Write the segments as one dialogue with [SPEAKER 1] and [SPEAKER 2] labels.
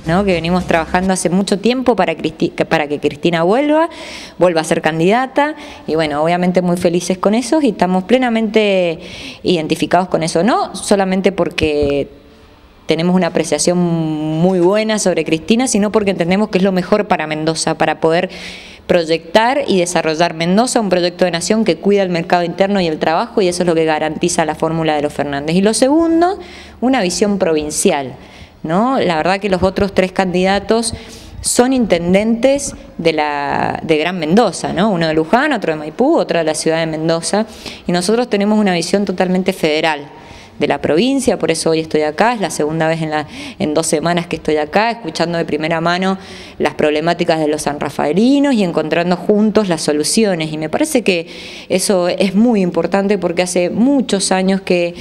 [SPEAKER 1] ¿no? Que venimos trabajando hace mucho tiempo para que Cristina vuelva a ser candidata, y bueno, obviamente muy felices con eso y estamos plenamente identificados con eso, no solamente porque tenemos una apreciación muy buena sobre Cristina, sino porque entendemos que es lo mejor para Mendoza, para poder proyectar y desarrollar Mendoza, un proyecto de nación que cuida el mercado interno y el trabajo, y eso es lo que garantiza la fórmula de los Fernández. Y lo segundo, una visión provincial, ¿no? La verdad que los otros tres candidatos son intendentes de Gran Mendoza, ¿no? Uno de Luján, otro de Maipú, otro de la ciudad de Mendoza, y nosotros tenemos una visión totalmente federal de la provincia, por eso hoy estoy acá, es la segunda vez en 2 semanas que estoy acá, escuchando de primera mano las problemáticas de los sanrafaelinos y encontrando juntos las soluciones, y me parece que eso es muy importante porque hace muchos años que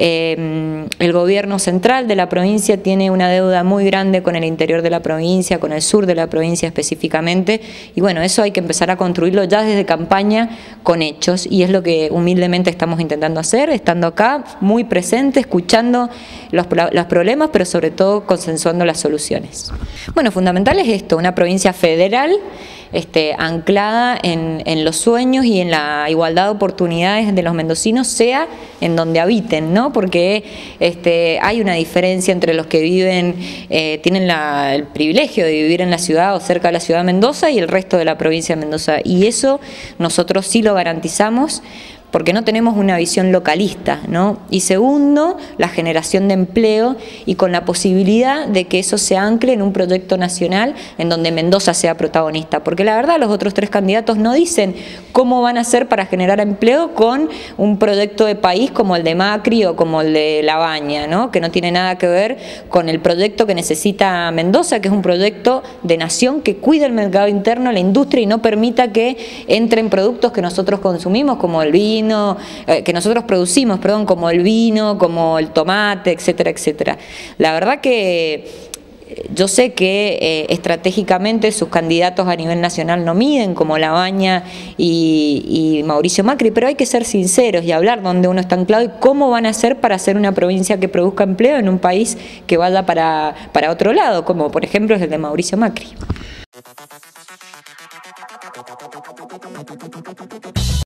[SPEAKER 1] el gobierno central de la provincia tiene una deuda muy grande con el interior de la provincia, con el sur de la provincia específicamente, y bueno, eso hay que empezar a construirlo ya desde campaña con hechos, y es lo que humildemente estamos intentando hacer, estando acá muy presente, escuchando los problemas, pero sobre todo consensuando las soluciones. Bueno, fundamental es esto, una provincia federal anclada en los sueños y en la igualdad de oportunidades de los mendocinos, sea en donde habiten, ¿no? Porque hay una diferencia entre los que viven, tienen el privilegio de vivir en la ciudad o cerca de la ciudad de Mendoza, y el resto de la provincia de Mendoza, y eso nosotros sí lo garantizamos, porque no tenemos una visión localista, ¿no? Y segundo, la generación de empleo, y con la posibilidad de que eso se ancle en un proyecto nacional en donde Mendoza sea protagonista, porque la verdad los otros tres candidatos no dicen cómo van a hacer para generar empleo con un proyecto de país como el de Macri o como el de Labaña, ¿no? Que no tiene nada que ver con el proyecto que necesita Mendoza, que es un proyecto de nación que cuide el mercado interno, la industria, y no permita que entren productos que nosotros consumimos, como el vino, que nosotros producimos, perdón, como el vino, como el tomate, etcétera, etcétera. La verdad que yo sé que estratégicamente sus candidatos a nivel nacional no miden, como Labaña y Mauricio Macri, pero hay que ser sinceros y hablar dónde uno está anclado y cómo van a hacer para hacer una provincia que produzca empleo en un país que vaya para otro lado, como por ejemplo es el de Mauricio Macri.